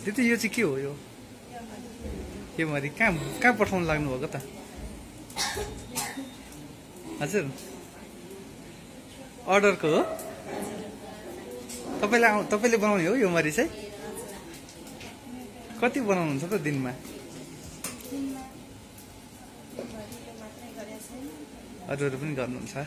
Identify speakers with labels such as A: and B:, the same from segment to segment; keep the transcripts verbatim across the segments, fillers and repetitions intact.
A: दिदी यो चाहिँ के हो यो यो मरि कहाँ कहाँ पठाउन लाग्नु भएको त हजुर अर्डरको हो तपाईले तपाईले बनाउने हो यो मरि चाहिँ कति बनाउनुहुन्छ त दिनमा अरूहरु पनि गर्नुहुन्छ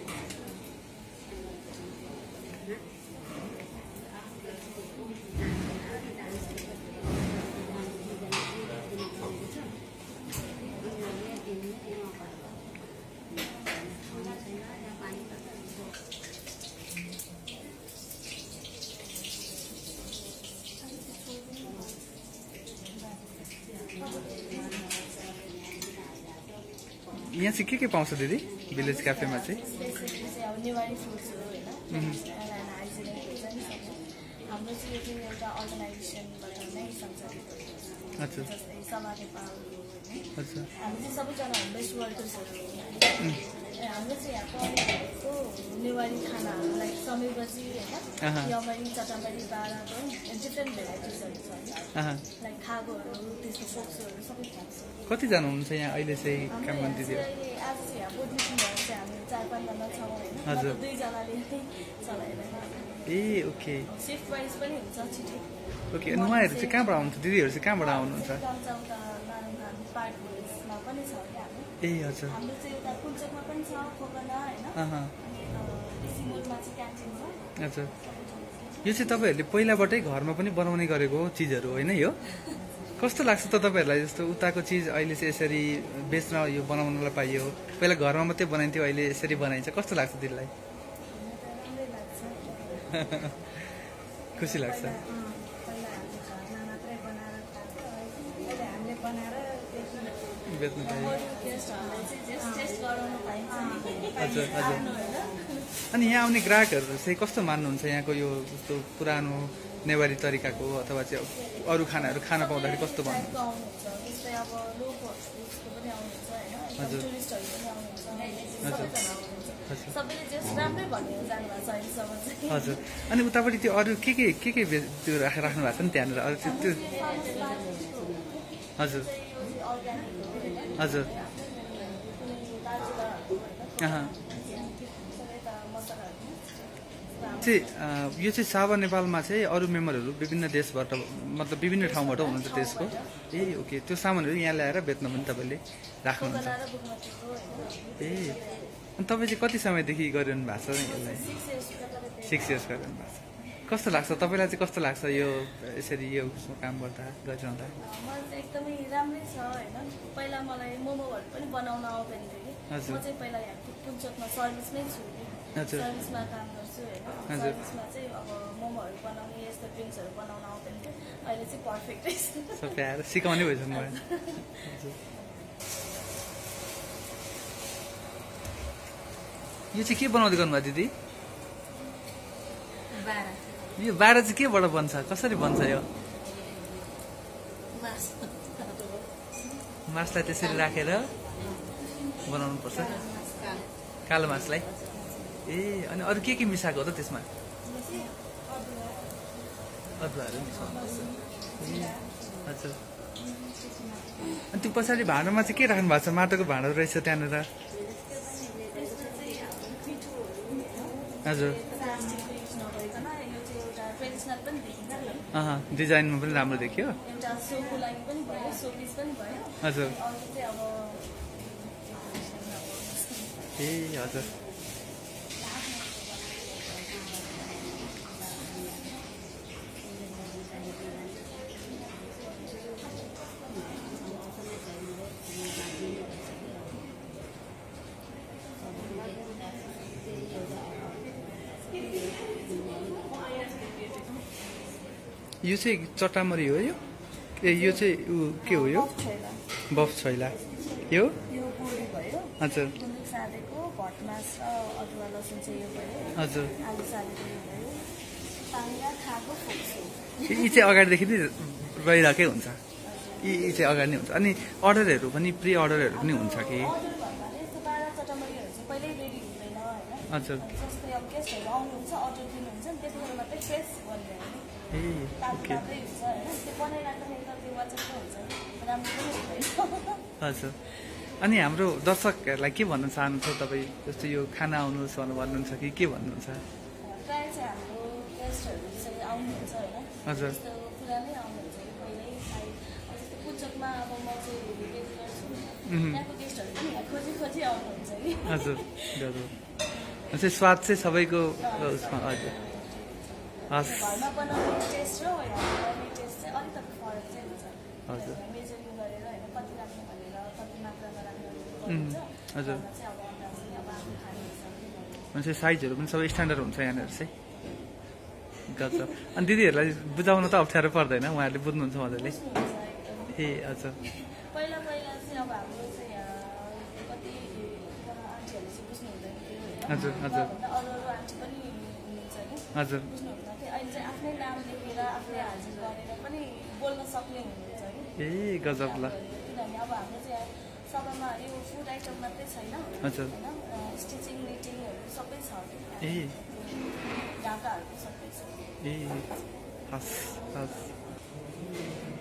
A: यहाँ चाहिँ के के पाउँछ दिदी भिलेज क्याफेमा चाहिँ अच्छा अच्छा
B: हाम्रो चाहिँ यहाँको नेवारी खानाहरू लाइक समेपछि होइन यमरी चटमरी बाह्रको डिफ्रेन्ट भेराइटिजहरू छ लाइक खागोहरू त्यस्तो फोक्सहरू सबै पाउँछ
A: कतिजना हुनुहुन्छ यहाँ अहिले चाहिँ काममा दिदी
B: आज चाहिँ यहाँ बुद्धिस्ट भएर चाहिँ हामी चार पाँचजना छौँ होइन दुईजनाले चलाइरहेको
A: ए ओके
B: सिफ्ट वाइज पनि हुन्छ छिटो
A: ओके अनि उहाँहरू चाहिँ कहाँबाट आउनुहुन्छ दिदीहरू चाहिँ कहाँबाट आउनुहुन्छ
B: पनि छ
A: ए हजुर
B: हाम्रो चाहिँ एउटा कुल्चोकमा पनि छ खोकना होइन
A: हजुर यो चाहिँ तपाईँहरूले पहिलाबाटै घरमा पनि बनाउने गरेको चिजहरू होइन यो कस्तो लाग्छ त तपाईँहरूलाई जस्तो उताको चिज अहिले चाहिँ यसरी बेच्न यो बनाउनलाई पाइयो पहिला घरमा मात्रै बनाइन्थ्यो अहिले यसरी बनाइन्छ कस्तो लाग्छ दिदीलाई खुसी लाग्छ बेच्नु पाइयो हजुर हजुर अनि यहाँ आउने ग्राहकहरू चाहिँ कस्तो मान्नुहुन्छ यहाँको यो जस्तो पुरानो नेवारी तरिकाको अथवा चाहिँ अरू खानाहरू खान पाउँदाखेरि कस्तो भन्नुहुन्छ हजुर हजुर अनि उतापट्टि त्यो अरू के के के के त्यो राख्नु भएको छ नि त्यहाँनिर अरू त्यो हजुर हजुर चाहिँ यो चाहिँ सावा नेपालमा चाहिँ अरू मेम्बरहरू विभिन्न देशबाट मतलब विभिन्न ठाउँबाट हुनुहुन्छ देशको ए ओके त्यो सामानहरू यहाँ ल्याएर बेच्न पनि तपाईँले राख्नुहुन्छ ए अनि तपाईँ चाहिँ कति समयदेखि गरिरहनु भएको छ यसलाई सिक्स इयर्स गरिरहनु भएको छ कस्तो लाग्छ तपाईँलाई चाहिँ कस्तो लाग्छ यो यसरी यो काम गर्दा गरिरहँदा
B: एकदमै राम्रै छ होइन पहिला मलाई मोमोहरू पनि बनाउन आउँदैन थियो कि म चाहिँ पहिला यहाँ कुल्चोकमा सर्भिसमै छु सर्भिसमा काम गर्छु होइन सर्भिसमा चाहिँ अब मोमोहरू बनाउने यस्तो ड्रिङ्क्सहरू बनाउन आउँदैन थियो अहिले चाहिँ पर्फेक्टै छ
A: सबै आएर सिकाउने भएछ मलाई यो चाहिँ के बनाउँदै गर्नुभयो दिदी यो बाह्र चाहिँ केबाट बन्छ कसरी बन्छ यो मासलाई त्यसरी राखेर बनाउनु पर्छ कालो मासलाई ए अनि अरू के के मिसाएको हो त त्यसमा अदुवाहरू मिसाउनुपर्छ ए हजुर अनि त्यो पछाडि भाँडामा चाहिँ के राख्नु भएको छ माटोको भाँडा रहेछ त्यहाँनिर हजुर डिजाइनमा पनि राम्रो देखियो हजुर ए हजुर यो चाहिँ चट्टामरी हो यो ए यो चाहिँ उ के हो यो बफ छैला यो हजुर हजुर यी चाहिँ अगाडिदेखि नै रहिरहेकै हुन्छ यी चाहिँ अगाडि नै हुन्छ अनि अर्डरहरू पनि प्री अर्डरहरू पनि हुन्छ कि हजुर
B: जस्तै अब गेस्टहरू आउनुहुन्छ अर्डर दिनुहुन्छ नि त्यति बेला मात्रै फ्रेस भन्ने
A: ए
B: तातो तातै हुन्छ होइन त्यो बनाइराख्दाखेरि त त्यो वाचक हुन्छ राम्रो पनि हुँदैन
A: हजुर अनि हाम्रो दर्शकहरूलाई के भन्न चाहनुहुन्छ तपाईँ जस्तो यो खाना आउनुहोस् भनेर भन्नुहुन्छ कि के भन्नुहुन्छ
B: प्रायः चाहिँ हाम्रो गेस्टहरू चाहिँ आउनुहुन्छ होइन
A: हजुर
B: त्यस्तो कुरा नै आउनुहुन्छ कि पहिल्यै खाइ जस्तो पुच्चोकमा अब म चाहिँ रेगुलर छु त्यहाँको गेस्टहरू पनि यहाँ खोजी खोजी आउनुहुन्छ कि
A: हजुर हजुर चाहिँ स्वाद चाहिँ सबैको उसमा हजुर हस्
B: घरमा बनाउने टेस्ट र बनाउने टेस्ट चाहिँ अलिकति फरक चाहिँ हुन्छ
A: हजुर
B: मेजरिङ गरेर होइन कति राख्नु भनेर कति मात्रामा राख्नु हुन्छ
A: हजुर
B: चाहिँ अब अन्दाज अब आफ्नो खाने हिसाबले
A: मान्छे साइजहरू पनि सबै स्ट्यान्डर्ड हुन्छ यहाँनिर चाहिँ गजब अनि दिदीहरूलाई बुझाउन त अप्ठ्यारो पर्दैन उहाँहरूले बुझ्नुहुन्छ मजाले ए हजुर
B: पहिला पहिला चाहिँ अब हाम्रो चाहिँ कति आन्टीहरूले चाहिँ बुझ्नु हुँदैन थियो
A: हजुर हजुर
B: अरू अरू आन्टी पनि हुनुहुन्छ कि
A: हजुर
B: बुझ्नु हुँदैन थियो अहिले चाहिँ आफ्नै नाम लेखेर आफूले हाजिर गरेर पनि बोल्न सक्ने हुनुहुन्छ कि
A: ए गजब ल
B: किनभने अब हाम्रो चाहिँ सबैमा यो फुड आइटम मात्रै छैन
A: हजुर
B: होइन स्टिचिङ निटिङहरू सबै छ
A: ए
B: ढाकाहरू सबै छ
A: ए हस् हस्